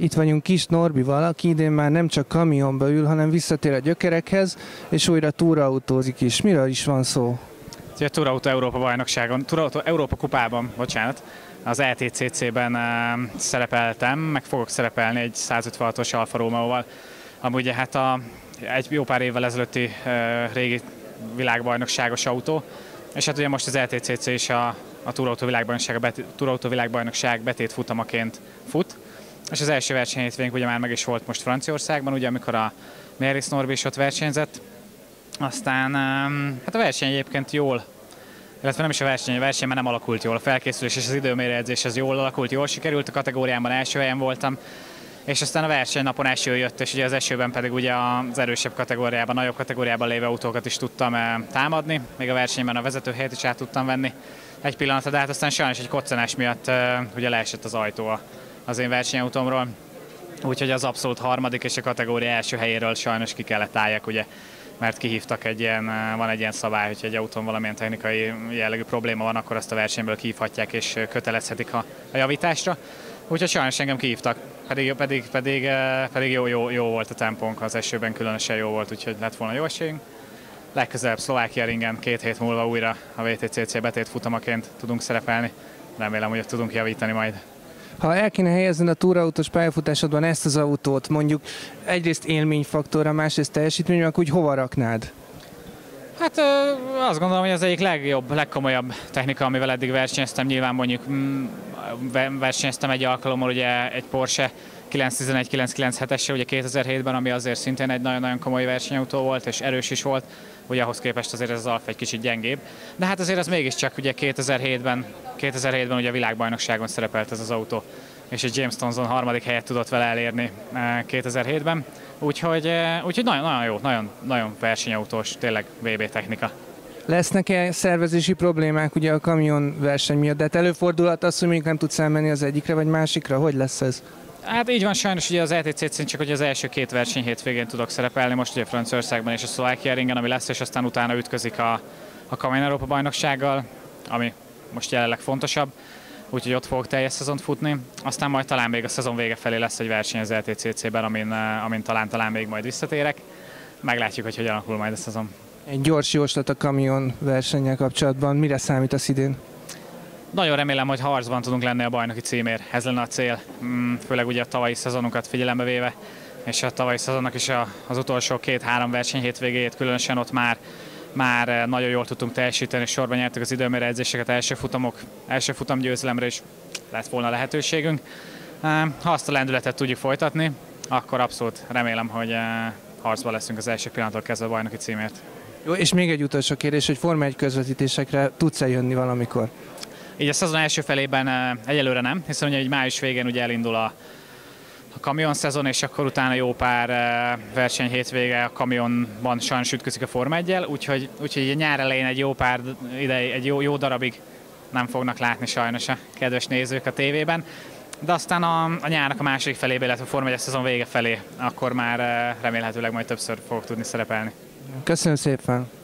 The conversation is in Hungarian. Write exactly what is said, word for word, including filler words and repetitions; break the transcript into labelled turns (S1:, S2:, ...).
S1: Itt vagyunk Kis Norbival, aki idén már nem csak kamionba ül, hanem visszatér a gyökerekhez, és újra túraautózik is. Miről is van szó?
S2: A Túrautó Európa bajnokságon, Túrautó Európa kupában, bocsánat, az E T C C-ben uh, szerepeltem, meg fogok szerepelni egy százötvenhatos Alfa Romeo-val, ami ugye hát a, egy jó pár évvel ezelőtti uh, régi világbajnokságos autó, és hát ugye most az E T C C és a, a Túrautó világbajnokság, a bet, Túrautó világbajnokság betét futamaként fut, és az első versenyhétvégénk ugye már meg is volt most Franciaországban, ugye amikor a Meredith Norbi is ott versenyzett. Aztán hát a verseny egyébként jól, illetve nem is a verseny, a verseny már nem alakult jól, a felkészülés és az időmérőedzés az jól alakult, jól sikerült, a kategóriámban első helyen voltam, és aztán a versenynapon eső jött, és ugye az esőben pedig ugye az erősebb kategóriában, nagyobb kategóriában lévő autókat is tudtam támadni, még a versenyben a vezetőhelyet is át tudtam venni egy pillanatra, de hát aztán sajnos egy koccanás miatt ugye leesett az ajtó az én versenyautómról, úgyhogy az abszolút harmadik és a kategória első helyéről sajnos ki kellett álljak, ugye, mert kihívtak egy ilyen, van egy ilyen szabály, hogy egy autón valamilyen technikai jellegű probléma van, akkor azt a versenyből kihívhatják és kötelezhetik a, a javításra. Úgyhogy sajnos engem kihívtak, pedig, pedig, pedig, pedig jó, jó, jó volt a tempónk, az esőben különösen jó volt, úgyhogy lett volna jó esélyünk. Legközelebb Szlovákia ringen két hét múlva újra a V T C C betét futamaként tudunk szerepelni. Remélem, hogy tudunk javítani majd.
S1: Ha el kéne helyezni a túrautós pályafutásodban ezt az autót, mondjuk egyrészt élményfaktorra, másrészt teljesítményre, akkor úgy hova raknád?
S2: Hát azt gondolom, hogy az egyik legjobb, legkomolyabb technika, amivel eddig versenyeztem. Nyilván mondjuk mm, versenyeztem egy alkalommal ugye egy Porsche kilencszáztizenegy kilencszázkilencvenhetessel ugye kétezer-hétben, ami azért szintén egy nagyon-nagyon komoly versenyautó volt, és erős is volt. Ugye ahhoz képest azért ez az Alfa egy kicsit gyengébb. De hát azért az mégiscsak ugye kétezer-hétben, kétezer-hétben ugye a világbajnokságon szerepelt ez az autó, és egy James Thompson harmadik helyet tudott vele elérni kétezer-hétben. Úgyhogy, úgyhogy nagyon, nagyon jó, nagyon, nagyon versenyautós, tényleg vé bé technika.
S1: Lesznek-e szervezési problémák ugye a kamion verseny miatt? De hát előfordulhat az, hogy még nem tudsz elmenni az egyikre vagy másikra? Hogy lesz ez?
S2: Hát így van, sajnos ugye az E T C C-n csak hogy az első két verseny hétvégén tudok szerepelni, most ugye Franciaországban és a Szlovákia ringen, ami lesz, és aztán utána ütközik a, a Kamion Európa bajnoksággal, ami most jelenleg fontosabb, úgyhogy ott fogok teljes szezont futni. Aztán majd talán még a szezon vége felé lesz egy verseny az E T C C-ben, amin, amin talán, talán még majd visszatérek. Meglátjuk, hogy hogyan alakul majd a szezon.
S1: Egy gyors jóslat a kamion versennyel kapcsolatban, mire számítasz idén?
S2: Nagyon remélem, hogy harcban tudunk lenni a bajnoki címért. Ez lenne a cél, főleg ugye a tavalyi szezonunkat figyelembe véve, és a tavalyi szezonnak is a, az utolsó két-három verseny hétvégéjét, különösen ott már, már nagyon jól tudtunk teljesíteni, és sorban nyertük az időmérőedzéseket, első futamok, első futam győzelemre is lett volna lehetőségünk. Ha azt a lendületet tudjuk folytatni, akkor abszolút remélem, hogy harcban leszünk az első pillanattól kezdve a bajnoki címért.
S1: Jó, és még egy utolsó kérdés, hogy Forma egy közvetítésekre tudsz-e jönni valamikor?
S2: Így a szezon első felében egyelőre nem, hiszen ugye egy május végén ugye elindul a, a kamion szezon, és akkor utána jó pár verseny hétvége a kamionban sajnos ütközik a Forma egyel, úgyhogy, úgyhogy a nyár elején egy jó pár ideig, egy jó, jó darabig nem fognak látni sajnos a kedves nézők a tévében. De aztán a, a nyárnak a második felében, illetve a Forma egy szezon vége felé, akkor már remélhetőleg majd többször fogok tudni szerepelni.
S1: Köszönöm szépen!